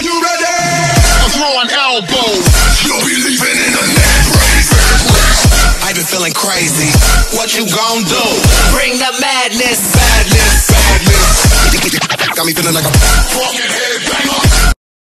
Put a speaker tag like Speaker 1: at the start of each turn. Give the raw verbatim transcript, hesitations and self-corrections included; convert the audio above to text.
Speaker 1: you ready? I'm throwing elbows. You'll be leaving in a neck brace. I've been feeling crazy. What you gon' do? Bring the madness, madness, madness. Got me feeling like a